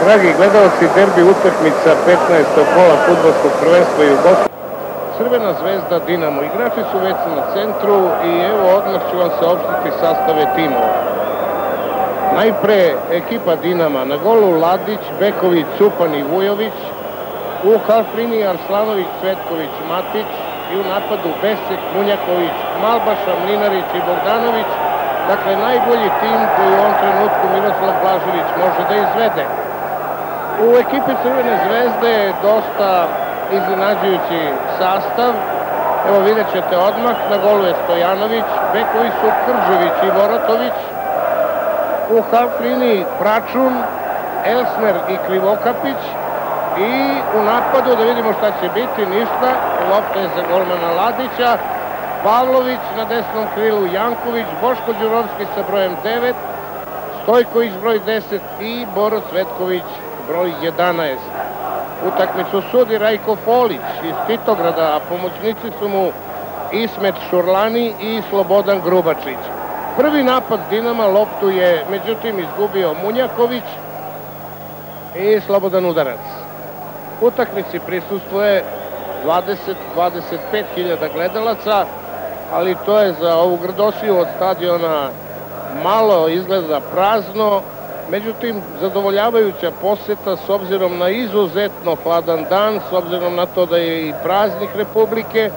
Dragi gledalci, derbi utakmica 15. kola fudbalskog prvenstva Jugoslavije. Crvena zvezda Dinamo. Igrači su već na centru i evo odmah ću vam saopštiti sastave timova. Najpre ekipa Dinama. Na golu Ladić, Beković, Cupan i Vujović. U halfliniji Arslanović, Cvetković, Matić. I u napadu Besek, Munjaković, Malbaša, Mlinarić i Bogdanović. Dakle, najbolji tim koji u ovom trenutku Miroslav Blažević može da izvede. U ekipi Crvene zvezde je dosta iznenađujući sastav. Evo vidjet ćete odmah, na golu je Stojanović, bekovi su Kržević i Voratović. U halfliniji Pračun, Elsner i Krivokapić. I u napadu, da vidimo šta će biti, ništa. Lopta je za golmana Ladića. Pavlović na desnom krilu, Janković, Boško Đurovski sa brojem 9, Stojković broj 10 i Boro Cvetković broj 11. Utakmicu sudi Rajko Folić iz Titograda, a pomoćnici su mu Ismet Šurlani i Slobodan Grubačić. Prvi napad Dinama, loptu je međutim izgubio Munjaković i slobodan udarac. Utakmici prisustvuje 20-25 hiljada gledalaca, ali to je za ovu grdosiju od stadiona malo, izgleda prazno. Međutim, zadovoljavajuća poseta s obzirom na izuzetno hladan dan, s obzirom na to da je i praznik Republike,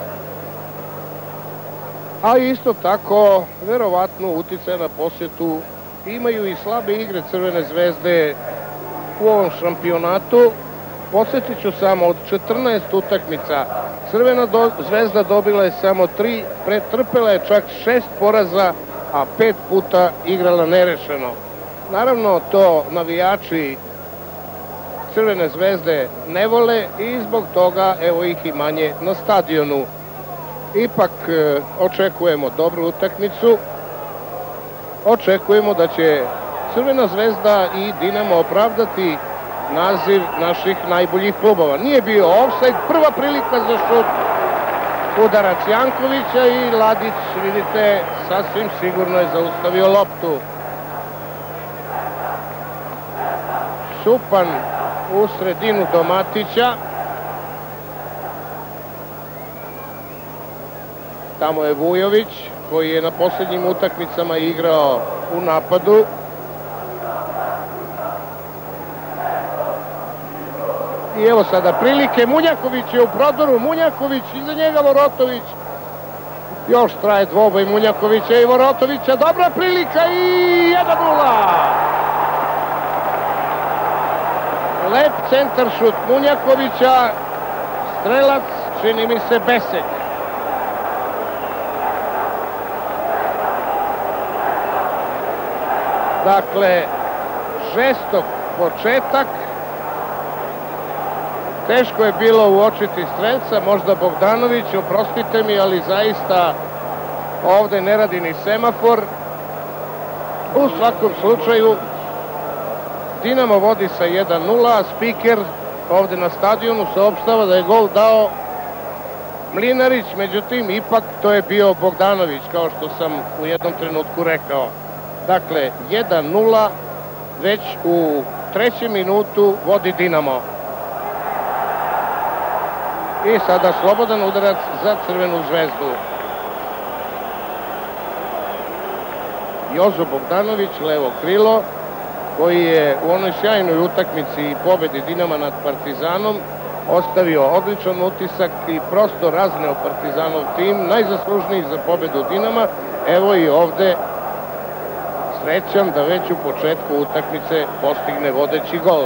a isto tako, verovatno, uticaj na posjetu imaju i slabe igre Crvene zvezde u ovom šampionatu. Podsjetit ću samo, od 14 utakmica Crvena zvezda dobila je samo 3, pretrpela je čak 6 poraza, a 5 puta igrala nerešeno. Naravno, to navijači Crvene zvezde ne vole i zbog toga evo ih i manje na stadionu. Ipak očekujemo dobru utakmicu. Očekujemo da će Crvena zvezda i Dinamo opravdati naziv naših najboljih klubova. Nije bio ofsajd, prva prilika za šut, udarac Jankovića i Ladić, vidite, sasvim sigurno je zaustavio loptu. Cupan u sredinu do Matića. Tamo je Vujović, koji je na posljednjim utakmicama igrao u napadu. I evo sada prilike, Munjaković je u prodoru, Munjaković, iza njega Vorotović. Još traje dvoboj Munjakovića i Vorotovića, dobra prilika i 1:0. Lep centar šut Munjakovića, strelac, čini mi se Besek. Dakle, žestok početak. Teško je bilo uočiti strelca, možda Bogdanović, oprostite mi, ali zaista ovde ne radi ni semafor. U svakom slučaju, Dinamo vodi sa 1:0, a spiker ovde na stadionu saopštava da je gol dao Mlinarić, međutim, ipak to je bio Bogdanović, kao što sam u jednom trenutku rekao. Dakle, 1:0, već u 3. minutu vodi Dinamo. I sada slobodan udarac za Crvenu zvezdu. Jozo Bogdanović, levo krilo, koji je u onoj sjajnoj utakmici i pobedi Dinama nad Partizanom ostavio odličan utisak i prosto razneo Partizanov tim, najzaslužniji za pobedu Dinama. Evo i ovde srećan da već u početku utakmice postigne vodeći gol.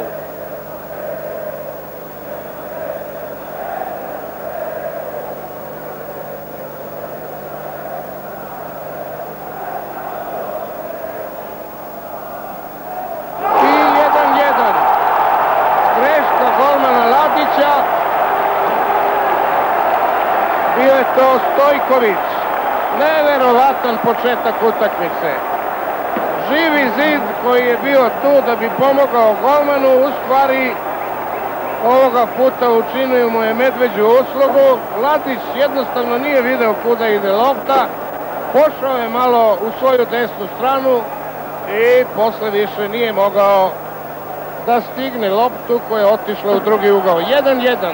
Bio je to Stojković. Neverovatan početak utakmice. Živi zid koji je bio tu da bi pomogao golmanu, u stvari ovoga puta učinio mu je medveđu uslugu. Ladić jednostavno nije video kuda ide lopta. Pošao je malo u svoju desnu stranu i posle više nije mogao da stigne loptu koja je otišla u drugi ugao. 1-1.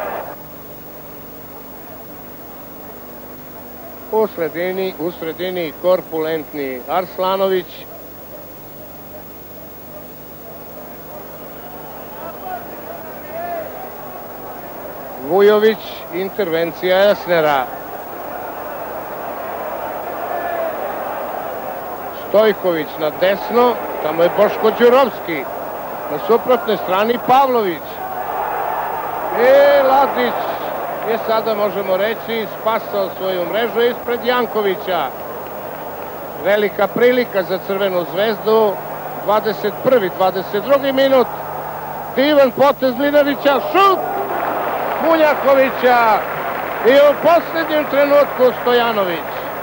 U sredini korpulentni Arslanović. Vujović, intervencija Elsnera. Stojković na desno, tamo je Boško Đurovski. Na suprotnoj strani Pavlović. Ladić je sada, možemo reći, spasao svoju mrežu ispred Jankovića. Velika prilika za Crvenu zvezdu. 21. 22. minut. Divan potez Mlinarića, šut Munjakovića i u posljednjem trenutku Stojanović.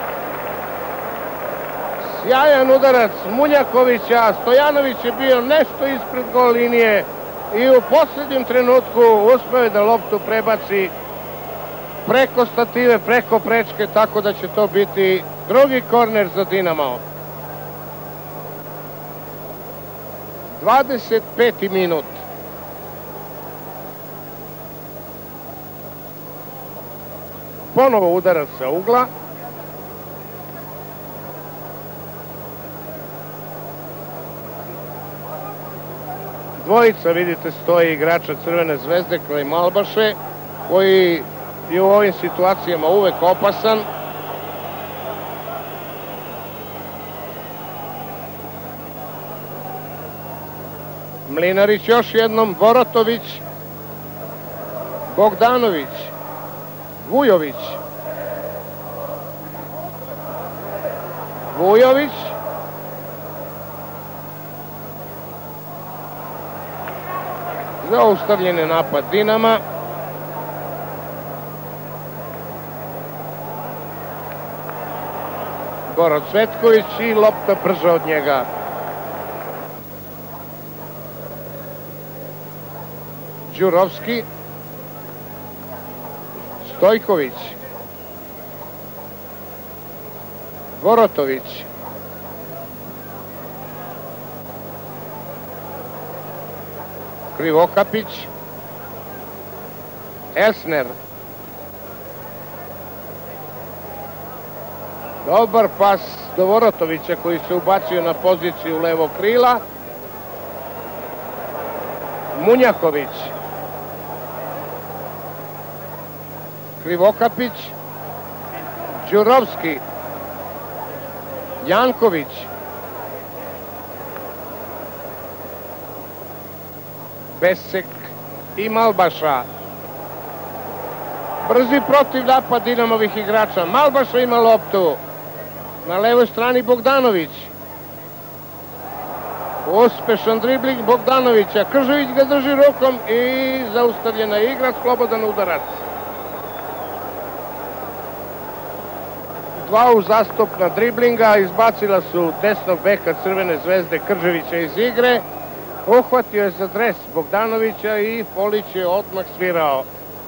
Sjajan udarac Munjakovića, Stojanović je bio nešto ispred gol linije i u posljednjem trenutku uspeo je da loptu prebaci preko stative, preko prečke, tako da će to biti drugi korner za Dinamo. 25. minut. Ponovo udarac sa ugla. Dvojica, vidite, stoji igrača Crvene zvezde kraj Malbaše, koji je u ovim situacijama uvek opasan. Mlinarić još jednom, Voratović, Bogdanović, Vujović, zaustavljen je napad Dinama. Boro Cvetković i lopta brža od njega. Đurovski, Stojković, Voratović, Krivokapić, Elsner. Dobar pas do Voratovića koji se ubacio na poziciju levo krila. Munjaković, Krivokapić, Đurovski, Janković, Besek i Malbaša. Brzi protiv napad Dinamovih igrača. Malbaša ima loptu. Na levoj strani Bogdanović. Uspešan dribling Bogdanovića. Kržević ga drži rukom i zaustavljena igra, slobodan udarac. Dva uzastopna driblinga izbacila su desnog beka Crvene zvezde Krževića iz igre. Uhvatio je za dres Bogdanovića i Polić je odmah svirao.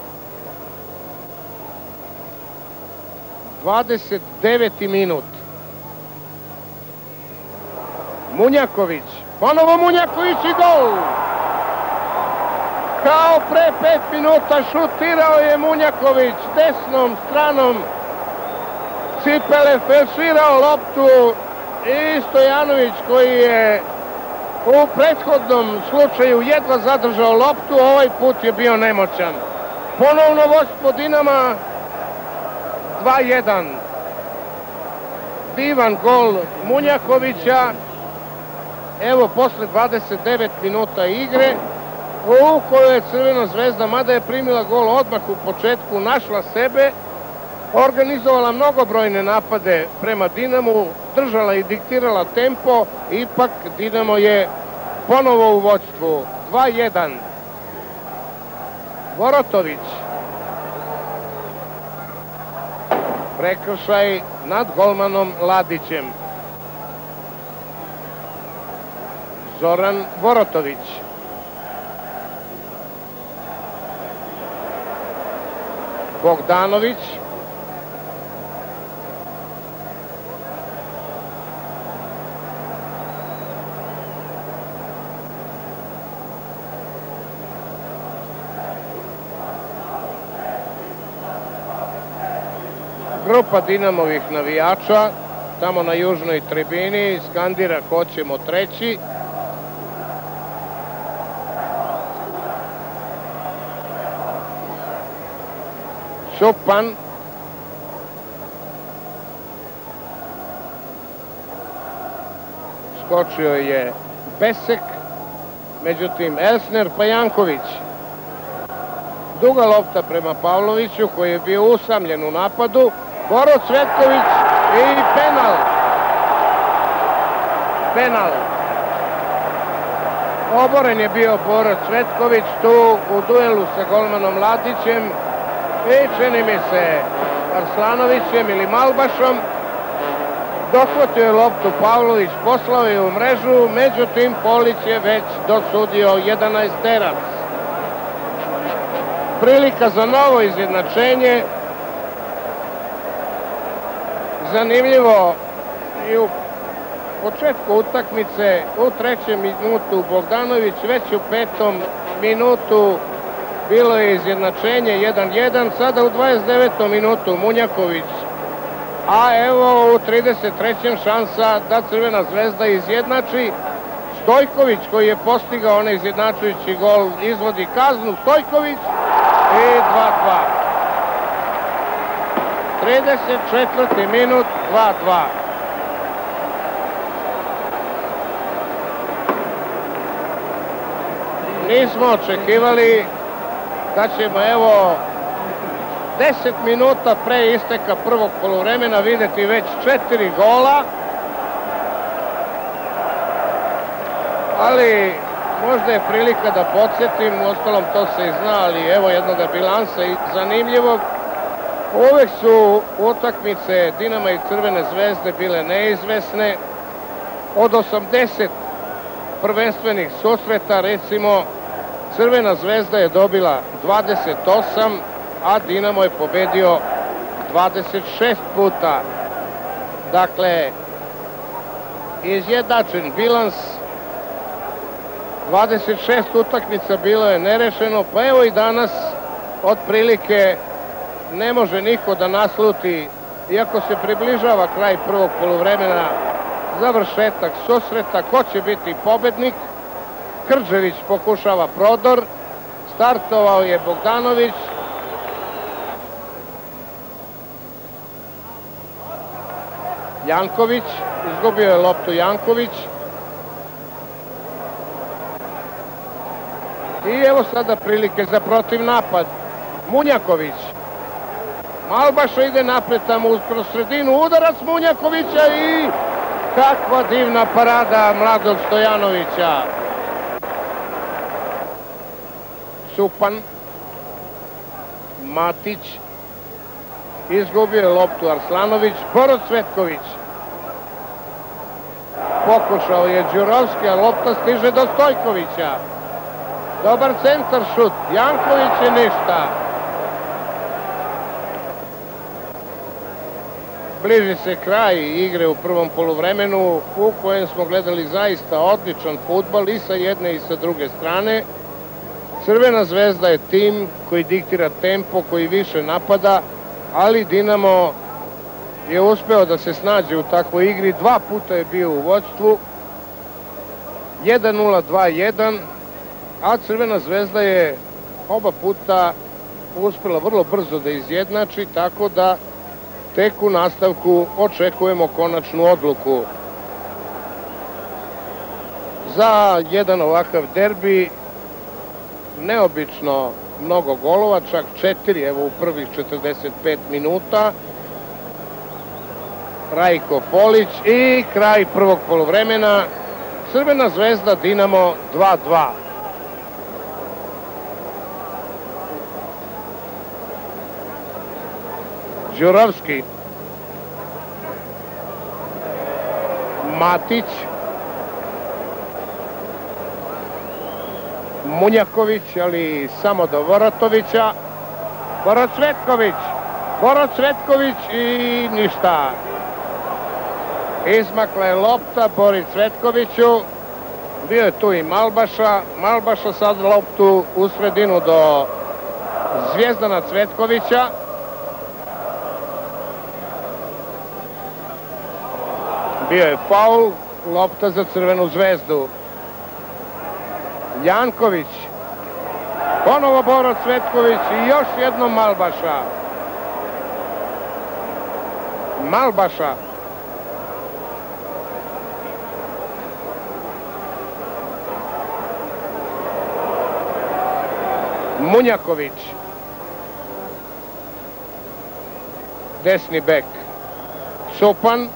29. minut. Munjaković. Ponovo Munjaković i gol! Kao pre 5 minuta šutirao je Munjaković desnom stranom cipele, felširao loptu i Stojanović koji je u prethodnom slučaju jedva zadržao loptu, ovaj put je bio nemoćan. Ponovno vodstvo Dinama 2-1. Divan gol Munjakovića. Evo, posle 29 minuta igre, u kojoj je Crvena zvezda, mada je primila gol odmah u početku, našla sebe, organizovala mnogobrojne napade prema Dinamu, držala i diktirala tempo, ipak Dinamo je ponovo u vođstvu. 2-1. Voratović. Prekršaj nad golmanom Ladićem. Zoran Voratović. Bogdanović. Grupa Dinamovih navijača tamo na južnoj tribini skandira hoćemo treći. Šupan. Skočio je Besek. Međutim, Elsner pa Janković. Duga lopta prema Pavloviću koji je bio usamljen u napadu. Boro Cvetković i penal. Penal. Oboren je bio Boro Cvetković tu u duelu sa golmanom Ladićem i čini mi se Arslanovićem ili Malbašom. Dohvatio je loptu Pavlović, poslao je u mrežu, međutim Polić je već dosudio 11-terac. Prilika za novo izjednačenje. Zanimljivo i u početku utakmice u 3. minutu Bogdanović, već u 5. minutu bilo je izjednačenje 1-1, sada u 29. minutu Munjaković. A evo u 33. šansa da Crvena Zvezda izjednači. Stojković koji je postigao onaj izjednačujući gol izvodi kaznu. Stojković i 2-2. 34. minut 2-2. Nismo očekivali da ćemo evo 10 minuta pre isteka prvog poluvremena videti već 4 gola. Ali možda je prilika da podsjetim, uostalom to se i zna, ali evo jednoga bilansa i zanimljivog. Uvek su utakmice Dinama i Crvene Zvezde bile neizvesne. Od 80 prvenstvenih susreta, recimo, Crvena Zvezda je dobila 28, a Dinamo je pobedio 26 puta. Dakle, izjednačen bilans, 26 utakmica bilo je nerešeno, pa evo i danas otprilike ne može niko da nasluti, iako se približava kraj prvog poluvremena, završetak susreta, ko će biti pobednik. Krđević pokušava prodor, startovao je Bogdanović. Janković, izgubio je loptu Janković. I evo sada prilike za protiv napad. Munjaković. Malbaša ide napred tamo kroz sredinu, udarac Munjakovića i kakva divna parada mladog Stojanovića. Supan. Matić. Izgubio je loptu Arslanović. Boro Cvetković. Pokušao je Đurovski, a lopta stiže do Stojkovića. Dobar centar šut. Janković je ništa. Bliži se kraj igre u prvom poluvremenu u kojem smo gledali zaista odličan fudbal i sa jedne i sa druge strane. Crvena Zvezda je tim koji diktira tempo, koji više napada, ali Dinamo je uspeo da se snađe u takvoj igri. 2 puta je bio u vođstvu. 1-0, 2-1, a Crvena Zvezda je oba puta uspela vrlo brzo da izjednači, tako da tek u nastavku očekujemo konačnu odluku. Za jedan ovakav derbi neobično mnogo golova, čak 4, evo u prvih 45 minuta. Rajko Polić i kraj prvog poluvremena. Crvena Zvezda, Dinamo 2-2. Đurovski. Matić. Munjaković, ali samo do Voratovića. Boro Cvetković. Boro Cvetković i ništa. Izmakla je lopta Bori Cvetkoviću. Bio je tu i Malbaša. Malbaša sad loptu u sredinu do Zvijezdana Cvetkovića. Bio je faul, lopta za Crvenu zvezdu. Janković, ponovo Boro Cvetković i još jednom Malbaša. Malbaša. Munjaković. Desni bek. Cupan.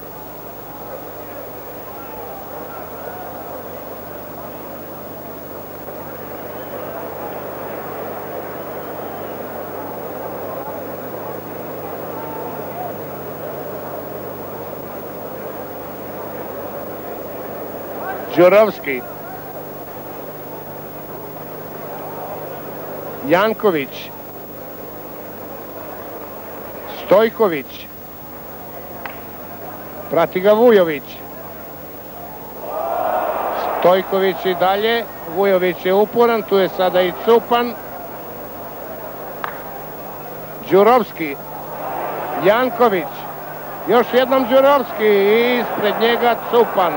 Đurovski. Janković. Stojković. Prati ga Vujović. Stojković i dalje. Vujović je uporan, tu je sada i Cupan. Đurovski. Janković. Još jednom Đurovski i ispred njega Cupan.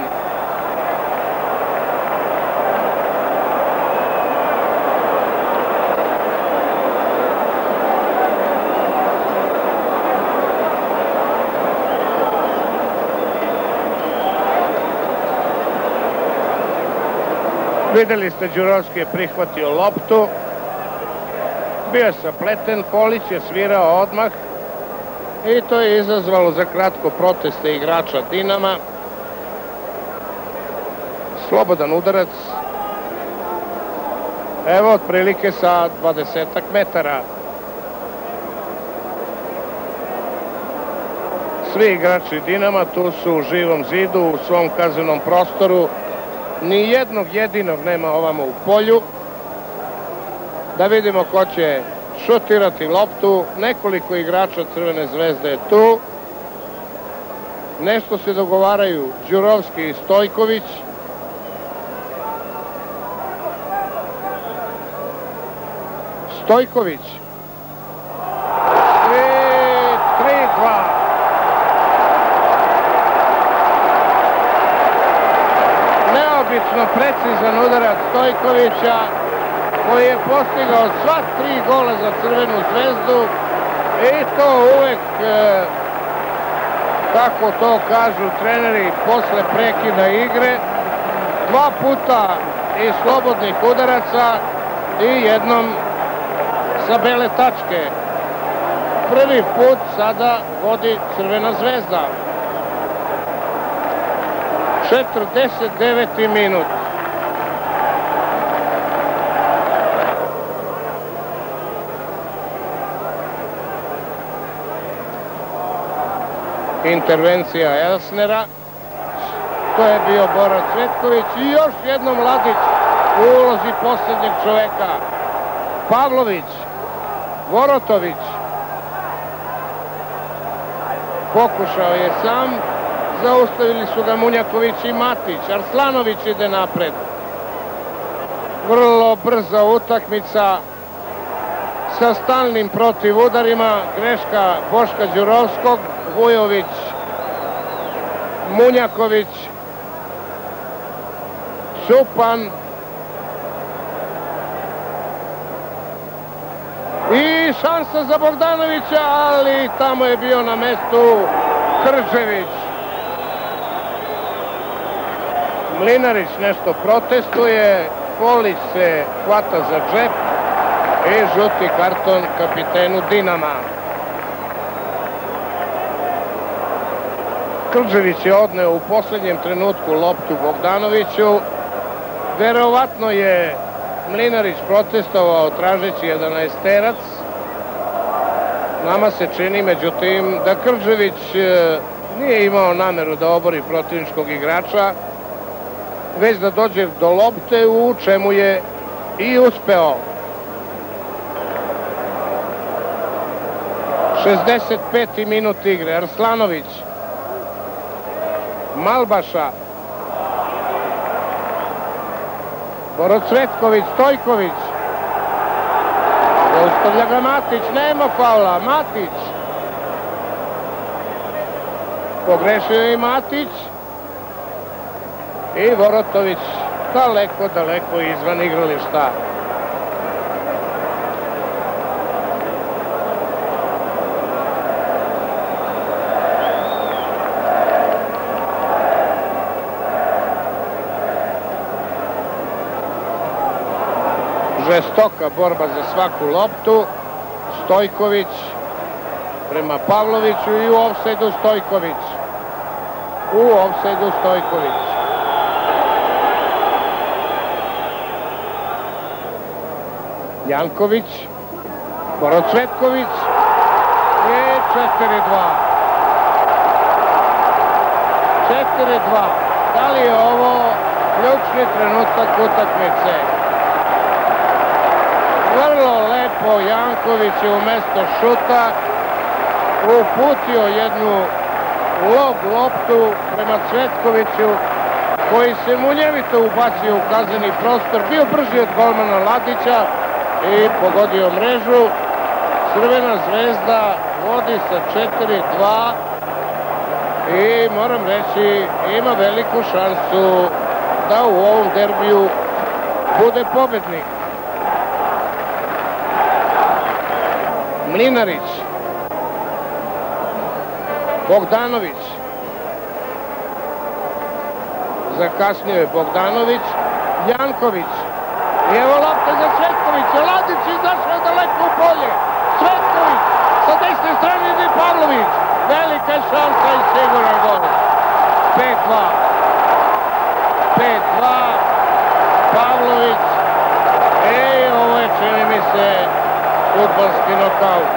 Videli ste, Đurovski je prihvatio loptu. Bio je sapleten, Polić je svirao odmah i to je izazvalo za kratko proteste igrača Dinama. Slobodan udarac. Evo otprilike sa 20-ak metara. Svi igrači Dinama tu su u živom zidu u svom kaznenom prostoru. Ni jednog jedinog nema ovamo u polju. Da vidimo ko će šutirati loptu. Nekoliko igrača Crvene zvezde je tu. Nešto se dogovaraju Đurovski i Stojković. Stojković. I 3-2. Neobično precizan udarac Stojkovića koji je postigao sva 3 gola za Crvenu zvezdu i to uvek, kako to kažu treneri, posle prekida igre. 2 puta iz slobodnih udaraca i jednom sa bele tačke. Prvi put sada vodi Crvena zvezda. 49. minut. Intervencija Elsnera. To je bio Boro Cvetković i još jednom Ladić u ulozi posljednjeg čoveka. Pavlović. Vorotović. Pokušao je sam. Zaustavili su ga Munjaković i Matić. Arslanović ide napred. Vrlo brza utakmica sa stalnim protivudarima. Greška Boška Đurovskog. Vujović, Munjaković, Cupan i šansa za Bogdanovića, ali tamo je bio na mestu Kržević. Mlinarić nešto protestuje, Polić se hvata za džep i žuti karton kapitenu Dinama. Kržević je odneo u posljednjem trenutku loptu Bogdanoviću. Verovatno je Mlinarić protestovao tražeći 11-terac. Nama se čini, međutim, da Kržević nije imao nameru da obori protivničkog igrača, već da dođe do lopte, u čemu je i uspeo. 65. minut igre. Arslanović. Malbaša. Boro Cvetković, Stojković. Zaustavlja ga Matić, nema faula. Matić. Pogrešio je i Matić. I Vorotović daleko izvan igrališta. Žestoka borba za svaku loptu. Stojković prema Pavloviću i u ofsajdu Stojković. Janković, Borocvetković i 4:2. 4:2. Da li je ovo ključni trenutak utakmice? Vrlo lepo Janković je umesto šuta uputio jednu loptu prema Cvetkoviću, koji se munjevito ubacio u kazneni prostor, bio brži od golmana Ladića i pogodio mrežu. Crvena zvezda vodi sa 4:2 i moram reći ima veliku šansu da u ovom derbiju bude pobednik. Mlinarić, Bogdanović, zakasnio je Bogdanović, Janković, i evo lopta za Cvetkovića, Ladić izašao daleko u polje, Cvetković, sa desne strane ide Pavlović, velika šansa i siguran gol. 5:2, Pavlović, ovo je, čini mi se, fudbalski nokaut.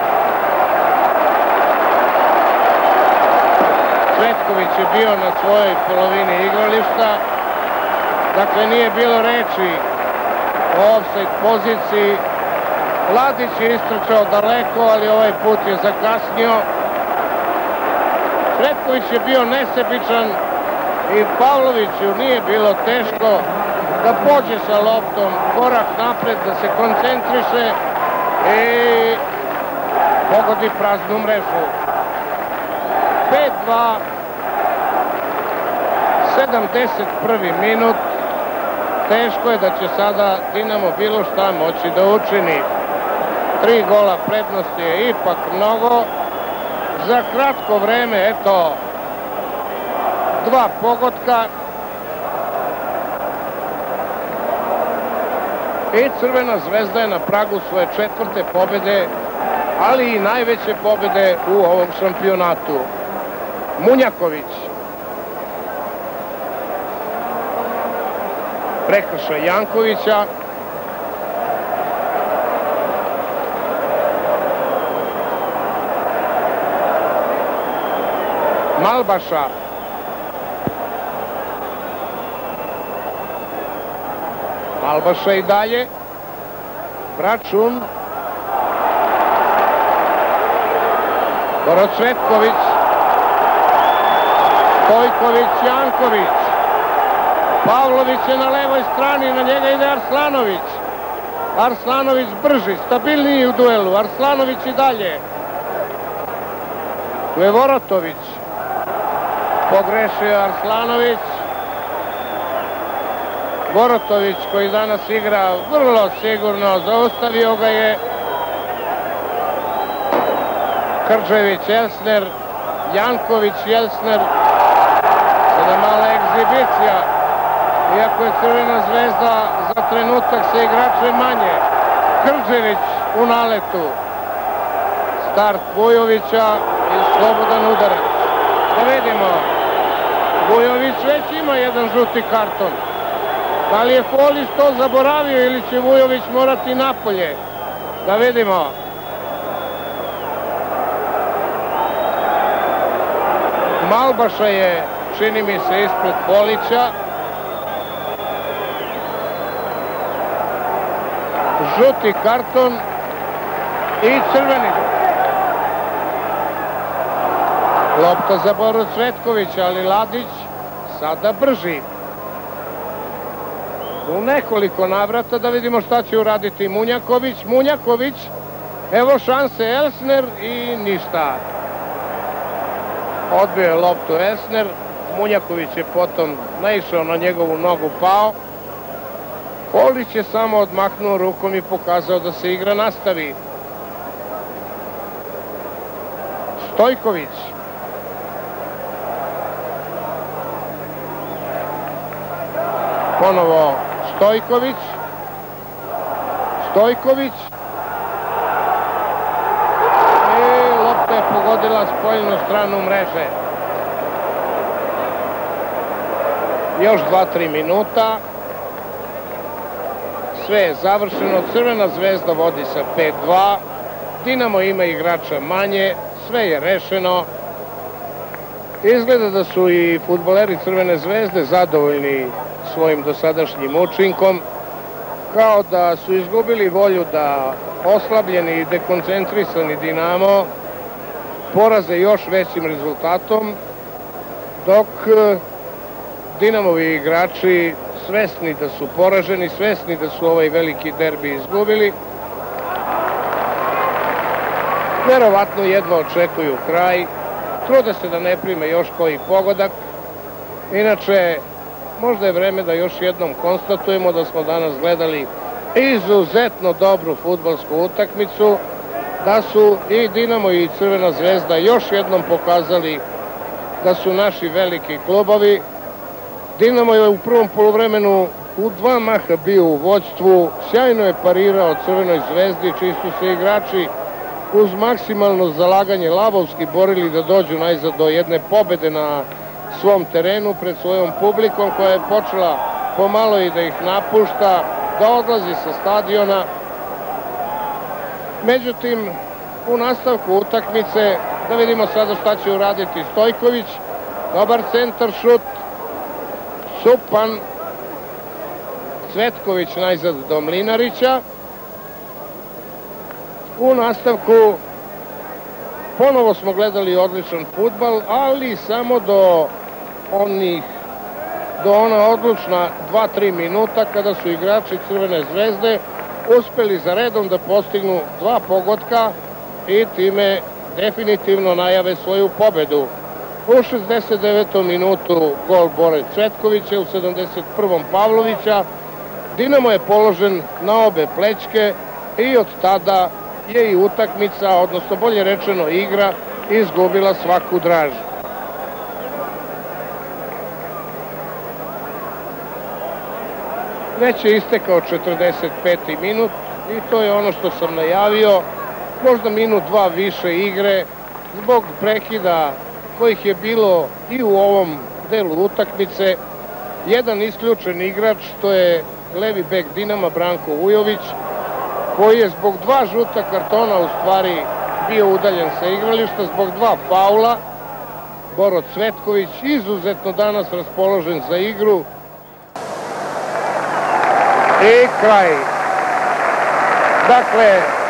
Cvetković je bio na svojoj polovini igrališta, dakle nije bilo reči o ofsajd poziciji. Ladić je istrčao daleko, ali ovaj put je zakasnio. Cvetković je bio nesebičan i Pavloviću nije bilo teško da pođe sa loptom korak napred, da se koncentriše i pogodi praznu mrežu. 5:2, 71. minut. Teško je da će sada Dinamo bilo šta moći da učini. 3 gola prednost je ipak mnogo. Za kratko vreme, eto, 2 pogotka. I Crvena zvezda je na pragu svoje 4. pobjede, ali i najveće pobjede u ovom šampionatu. Munjaković. Prekršaj Jankovića. Malbaša. Malbaša i dalje. Bračun. Borocvetković. Stojković, Janković. Pavlović je na levoj strani, na njega ide Arslanović. Arslanović brži, stabilniji u duelu. Arslanović i dalje. Tu je Vorotović. Pogrešio Arslanović. Vorotović koji danas igra vrlo sigurno, zaustavio ga je Krđević, Elsner, Janković, Elsner. Sada mala egzibicija, iako je Crvena zvezda za trenutak sa igračem manje. Krđević u naletu. Start Vujovića i slobodan udarac. Da vidimo, Vujović već ima jedan žuti karton. Da li je Folić to zaboravio ili će Vujović morati napolje? Da vidimo. Malbaša je, čini mi se, ispred Folića. Žuti karton i crveni. Lopta za Boru Cvetkovića, ali Ladić sada brži. U nekoliko navrata da vidimo šta će uraditi Munjaković. Munjaković, evo šanse Elsner i ništa. Odbio je loptu Elsner. Munjaković je potom naišao na njegovu nogu, pao. Polić je samo odmahnuo rukom i pokazao da se igra nastavi. Stojković. Ponovo Stojković. Stojković. I lopta je pogodila spoljnu stranu mreže. Još 2-3 minuta. Sve je završeno. Crvena zvezda vodi sa 5-2. Dinamo ima igrača manje. Sve je rešeno. Izgleda da su i fudbaleri Crvene zvezde zadovoljni svojim dosadašnjim učinkom. Kao da su izgubili volju da oslabljeni i dekoncentrisani Dinamo poraze još većim rezultatom, dok Dinamovi igrači svesni da su poraženi, svesni da su ovaj veliki derbi izgubili, verovatno jedva očekuju kraj, trude se da ne prime još koji pogodak. Inače, možda je vreme da još jednom konstatujemo da smo danas gledali izuzetno dobru fudbalsku utakmicu, da su i Dinamo i Crvena zvezda još jednom pokazali da su naši veliki klubovi. Dinamo je u prvom poluvremenu u 2 maha bio u vođstvu, sjajno je parirao Crvenoj zvezdi, čiji su se igrači uz maksimalno zalaganje lavovski borili da dođu najzad do jedne pobede na svom terenu pred svojom publikom, koja je počela pomalo i da ih napušta, da odlazi sa stadiona. Međutim, u nastavku utakmice, da vidimo sada šta će uraditi Stojković, dobar centar šut, Supan, Cvetković najzad do Mlinarića. U nastavku ponovo smo gledali odličan fudbal, ali samo do ona odlučna 2-3 minuta kada su igrači Crvene zvezde uspeli za redom da postignu 2 pogotka i time definitivno najave svoju pobedu. U 69. minutu gol Bore Cvetkovića, u 71. Pavlovića. Dinamo je položen na obe plećke i od tada je i utakmica, odnosno bolje rečeno igra, izgubila svaku draž. Već je istekao 45. minut i to je ono što sam najavio, možda minut 2 više igre zbog prekida kojih je bilo i u ovom delu utakmice. Jedan isključen igrač, to je levi bek Dinama Branko Vujović, koji je zbog 2 žuta kartona u stvari bio udaljen sa igrališta, zbog 2 faula. Boro Cvetković izuzetno danas raspoložen za igru. I kraj. Dakle,